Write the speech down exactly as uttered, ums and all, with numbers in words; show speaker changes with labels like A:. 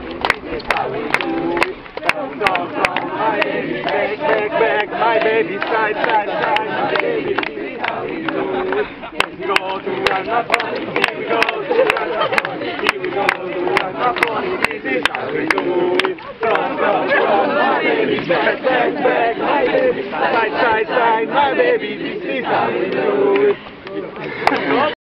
A: this is how we do it. Down, down, down, my baby, back, back, back, my baby, side, side, side, my baby, this is how we do it. Here we go to run my pony, here we go to run my pony, here we go to run my pony, this is how we do it. Down, down, down, my baby, back, back, back, my baby, side, side, side, my baby, this is how we do it.